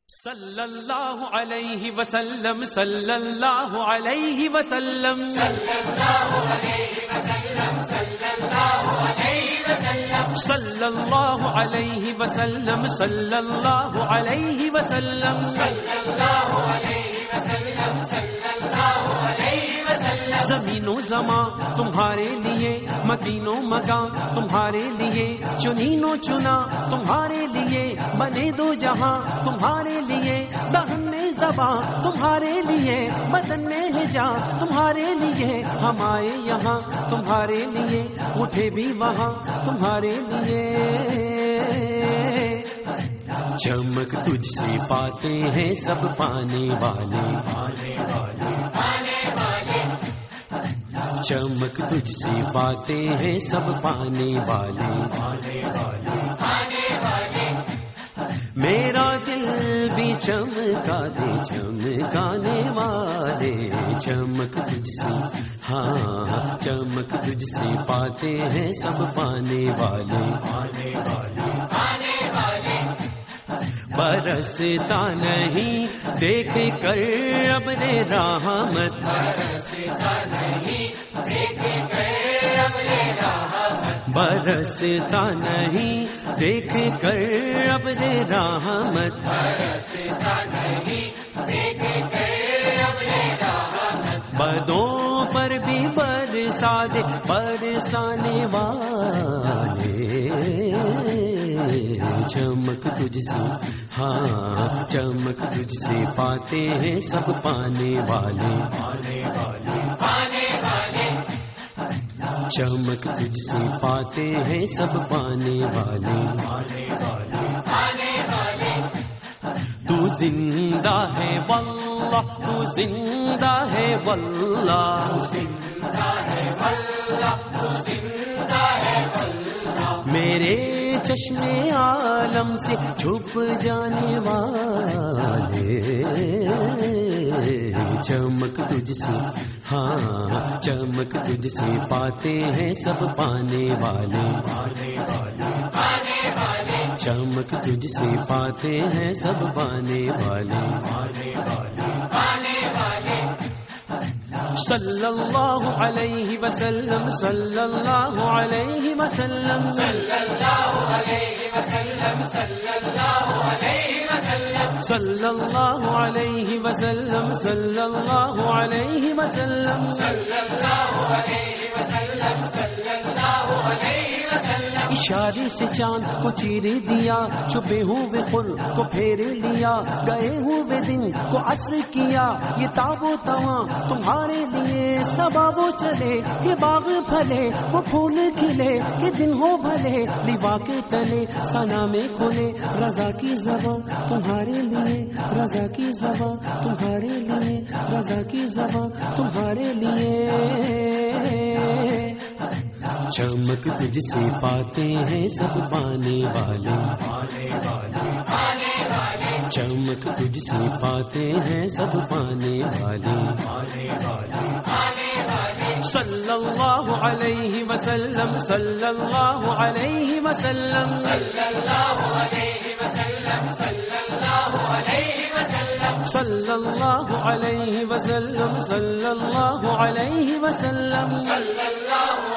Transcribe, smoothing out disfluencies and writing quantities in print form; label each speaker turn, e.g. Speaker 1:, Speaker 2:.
Speaker 1: صلی اللہ علیہ وسلم صلی اللہ علیہ وسلم صلی اللہ علیہ وسلم صلی اللہ علیہ وسلم صلی اللہ علیہ وسلم صلی اللہ علیہ وسلم صلی اللہ علیہ وسلم صلی اللہ علیہ وسلم زمین و زمان تمہارے لیے، مکین و مکان تمہارے لیے، چنین و چنا تمہارے لیے، بنے دو جہاں تمہارے لیے، دہن زباں تمہارے لیے، بدن ہجا تمہارے لیے، ہم آئے یہاں تمہارے لیے، اٹھے بھی وہاں تمہارے لیے۔ چمک تجھ سے پاتے ہیں سب پانے والے، چمک تجھ سے پاتے ہیں سب پانے والے، میرا دل بھی چمکا دے چمکانے والے، چمک تجھ سے، ہاں چمک تجھ سے پاتے ہیں سب پانے والے، برستا نہیں دیکھ کر ابر رحمت، برستا نہیں دیکھ کر ابر رحمت، برستا نہیں دیکھ کر ابر رحمت، برستا نہیں دیکھ کر ابر رحمت، بدوں پر بھی برسا دے برسانے والے، چمک تجھ سے، ہاں چمک تجھ سے پاتے ہیں سب پانے والے، چمک تجھ سے پاتے ہیں سب پانے والے، تو زندہ ہے واللہ، تو زندہ ہے واللہ، زندہ ہے واللہ، تو زندہ ہے واللہ، میرے چشم عالم سے چھپ جانے والے، چمک تجھ سے، ہاں چمک تجھ سے پاتے ہیں سب پانے والے، چمک تجھ سے پاتے ہیں سب پانے والے، صلی اللہ علیہ وسلم صلی اللہ علیہ وسلم صلی اللہ علیہ وسلم صلی اللہ علیہ وسلم صلی اللہ علیہ وسلم صلی اللہ علیہ وسلم صلی اللہ علیہ وسلم صلی اللہ علیہ وسلم، اشارے سے چاند کو چیر دیا، چھپے ہوئے خور کو پھیر لیا، گئے ہوئے دن کو عصر کیا، یہ تاب و تواں تمہارے لیے، صبا وہ چلے یہ باغ پھلے، وہ پھول کھلے یہ دن ہو بھلے، لیوا کے تلے ثنا میں کھلے، رضا کی زباں تمہارے لیے، رضا کی زباں تمہارے لیے، رضا کی زباں تمہارے لیے، چمک تجھ سے پاتے ہیں سب پانے والے، چمک تجھ سے پاتے ہیں سب پانے والے، صلی اللہ علیہ وسلم صلی اللہ علیہ وسلم صلی اللہ علیہ وسلم صلی اللہ علیہ وسلم صلی اللہ علیہ وسلم صلی اللہ علیہ وسلم صلی اللہ